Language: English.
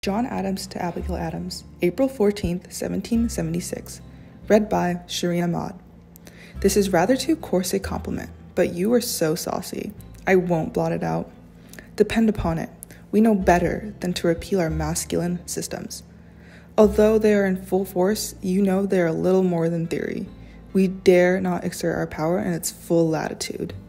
John Adams to Abigail Adams, April 14th, 1776. Read by Shereen Ahmad. This is rather too coarse a compliment, but you are so saucy. I won't blot it out. Depend upon it, we know better than to repeal our masculine systems. Although they are in full force, you know they are little more than theory. We dare not exert our power in its full latitude.